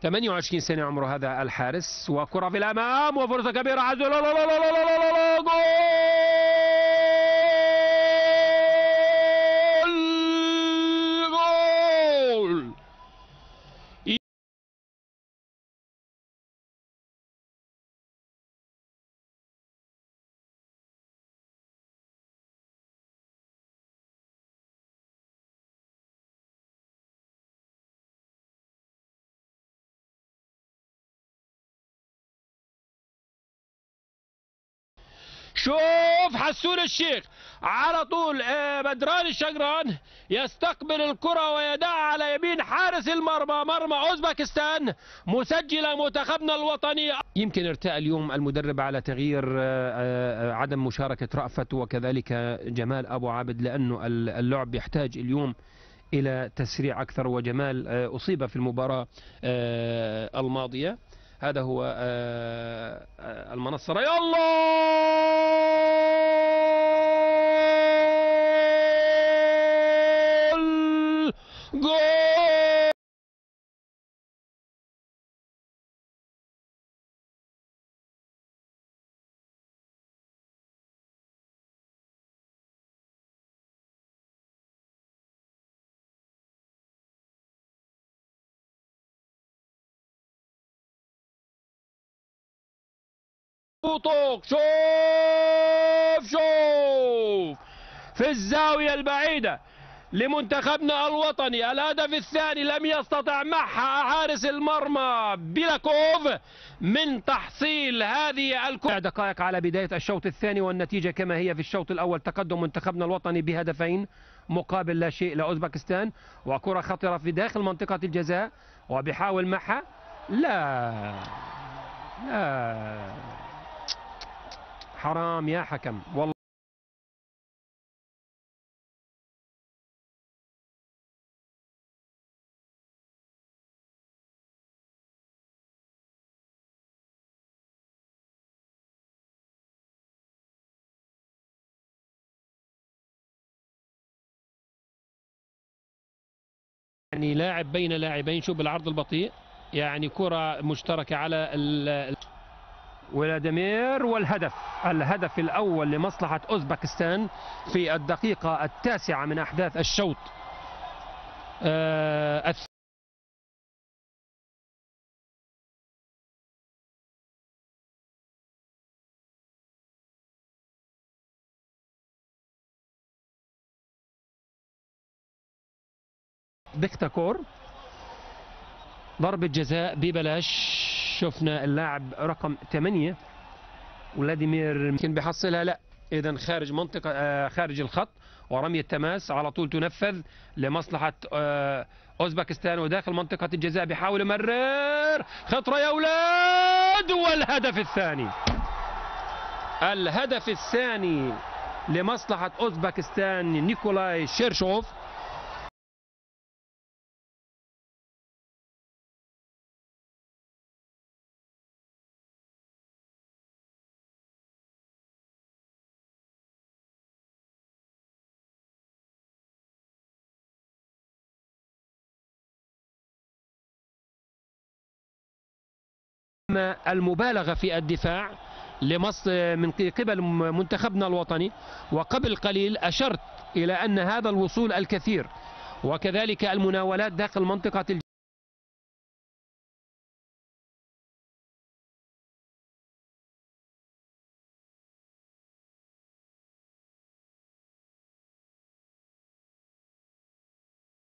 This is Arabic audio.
28 سنة عمره هذا الحارس، وكرة في الأمام وفرصة كبيرة عزل، جول! جول! شوف حسون الشيخ على طول، بدران الشقران يستقبل الكرة ويدعها على يمين حارس المرمى، مرمى اوزبكستان، مسجل منتخبنا الوطني. يمكن ارتأى اليوم المدرب على تغيير عدم مشاركة رأفت وكذلك جمال أبو عابد، لأنه اللعب يحتاج اليوم إلى تسريع أكثر، وجمال أصيب في المباراة الماضية. هذا هو المنصة، يا الله! جول! شوف في الزاوية البعيدة لمنتخبنا الوطني، الهدف الثاني لم يستطع معها حارس المرمى بيلاكوف من تحصيل هذه الكرة. دقائق على بداية الشوط الثاني والنتيجة كما هي في الشوط الأول، تقدم منتخبنا الوطني بهدفين مقابل لا شيء لأوزبكستان، وكرة خطرة في داخل منطقة الجزاء وبيحاول معها، لا حرام يا حكم والله. يعني لاعب بين لاعبين، شوف بالعرض البطيء، يعني كرة مشتركة على ولاديمير، الهدف الأول لمصلحة أوزبكستان في الدقيقة 9 من أحداث الشوط بيختاكور، ضربة جزاء ببلاش. شفنا اللاعب رقم 8 ولاديمير يمكن بيحصلها، لا اذا خارج منطقة خارج الخط، ورمية تماس على طول تنفذ لمصلحة اوزبكستان، وداخل منطقة الجزاء بيحاول يمرر خطرة يا اولاد، والهدف الثاني لمصلحة اوزبكستان نيكولاي شيرشوف. المبالغة في الدفاع من قبل منتخبنا الوطني، وقبل قليل أشرت إلى أن هذا الوصول الكثير وكذلك المناولات داخل منطقة